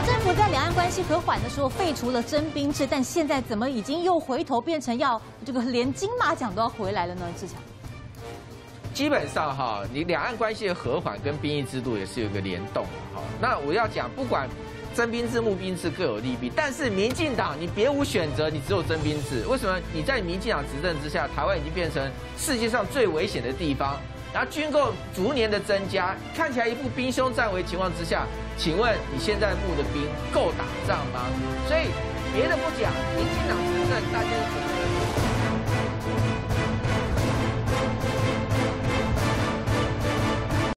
政府在两岸关系和缓的时候废除了征兵制，但现在怎么已经又回头变成要这个连金马奖都要回来了呢？志强， 基本上哈，你两岸关系的和缓跟兵役制度也是有一个联动的哈。那我要讲，不管征兵制、募兵制各有利弊，但是民进党你别无选择，你只有征兵制。为什么？你在民进党执政之下，台湾已经变成世界上最危险的地方。 然后军购逐年的增加，看起来一副兵凶战危情况之下，请问你现在募的兵够打仗吗？所以别的不讲，民进党执政大家是怎么？